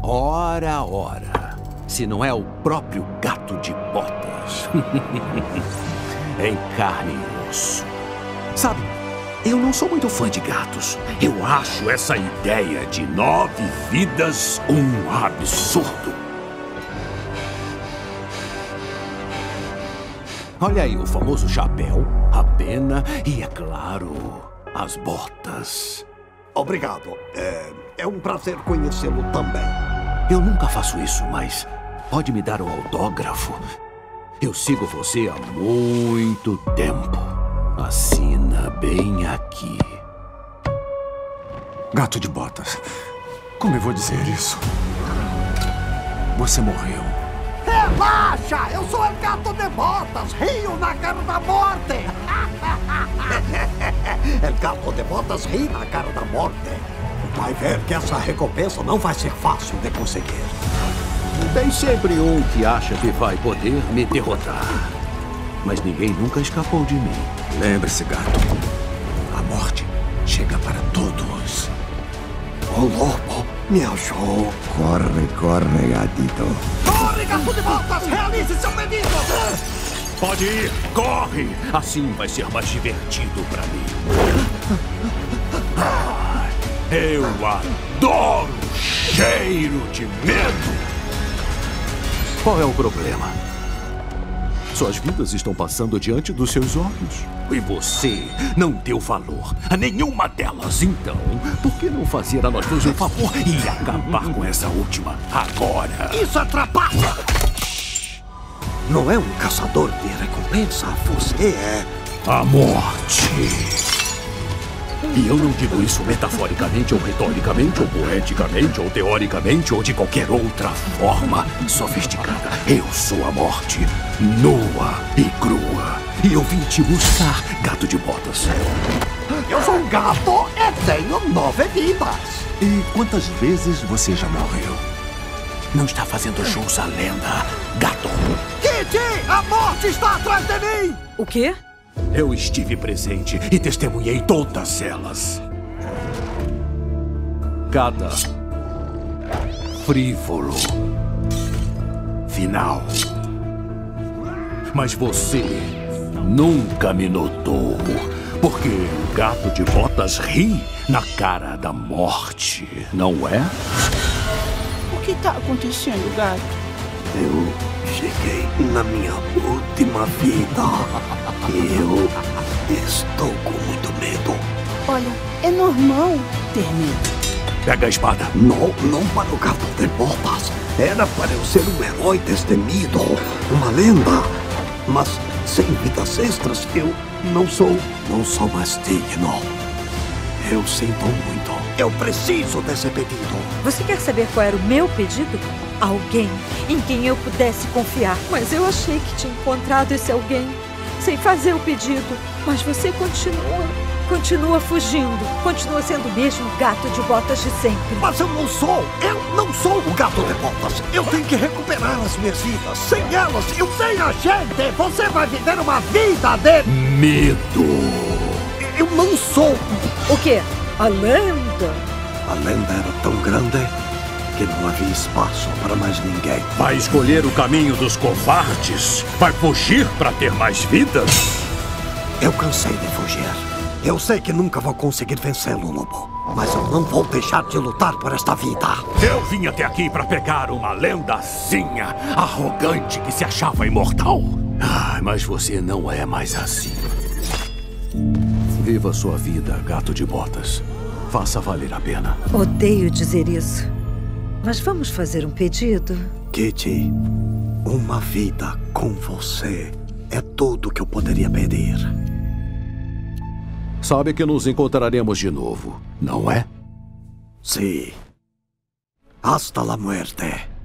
Ora, ora. Se não é o próprio Gato de Botas. Em carne e osso. Sabe, eu não sou muito fã de gatos. Eu acho essa ideia de 9 vidas um absurdo. Olha aí o famoso chapéu, a pena e, é claro, as botas. Obrigado. É um prazer conhecê-lo também. Eu nunca faço isso, mas pode me dar um autógrafo? Eu sigo você há muito tempo. Assina bem aqui. Gato de Botas, como eu vou dizer isso? Você morreu. Relaxa! Eu sou o Gato de Botas, rio na cara da morte! El Gato de Botas ri na cara da morte. Vai ver que essa recompensa não vai ser fácil de conseguir. Tem sempre um que acha que vai poder me derrotar. Mas ninguém nunca escapou de mim. Lembre-se, gato. A morte chega para todos. O lobo me achou. Corre, corre, gatito. Corre, Gato de Botas! Realize seu pedido! Pode ir, corre! Assim vai ser mais divertido pra mim. Eu adoro cheiro de medo! Qual é o problema? Suas vidas estão passando diante dos seus olhos. E você não deu valor a nenhuma delas. Então, por que não fazer a nós dois um favor e acabar com essa última agora? Isso atrapalha! Não é um caçador de recompensa, você é... A morte. E eu não digo isso metaforicamente, ou retoricamente, ou poeticamente, ou teoricamente, ou de qualquer outra forma sofisticada. Eu sou a morte, nua e crua. E eu vim te buscar, Gato de Botas. Eu sou um gato e tenho 9 vidas. E quantas vezes você já morreu? Não está fazendo jus à lenda, gato. Kitty, a morte está atrás de mim! O quê? Eu estive presente e testemunhei todas elas. Cada frívolo final. Mas você nunca me notou, porque o Gato de Botas ri na cara da morte, não é? O que tá acontecendo, gato? Eu cheguei na minha última vida. Eu estou com muito medo. Olha, é normal ter medo. Pega a espada. Não para o Gato de Botas. Era para eu ser um herói destemido, uma lenda. Mas sem vidas extras, eu não sou mais digno. Eu sinto muito. Eu preciso desse pedido. Você quer saber qual era o meu pedido? Alguém em quem eu pudesse confiar. Mas eu achei que tinha encontrado esse alguém sem fazer o pedido. Mas você continua fugindo. Continua sendo o mesmo Gato de Botas de sempre. Mas eu não sou o Gato de Botas. Eu tenho que recuperar as minhas vidas. Sem elas, eu sem a gente, você vai viver uma vida de... medo. Eu não sou. O quê? A lenda? A lenda era tão grande que não havia espaço para mais ninguém. Vai escolher o caminho dos covardes? Vai fugir para ter mais vidas? Eu cansei de fugir. Eu sei que nunca vou conseguir vencê-lo, Lobo. Mas eu não vou deixar de lutar por esta vida. Eu vim até aqui para pegar uma lendazinha arrogante que se achava imortal. Mas você não é mais assim. Viva sua vida, Gato de Botas. Faça valer a pena. Odeio dizer isso. Mas vamos fazer um pedido? Kitty, uma vida com você é tudo que eu poderia pedir. Sabe que nos encontraremos de novo, não é? Sim. Hasta la muerte.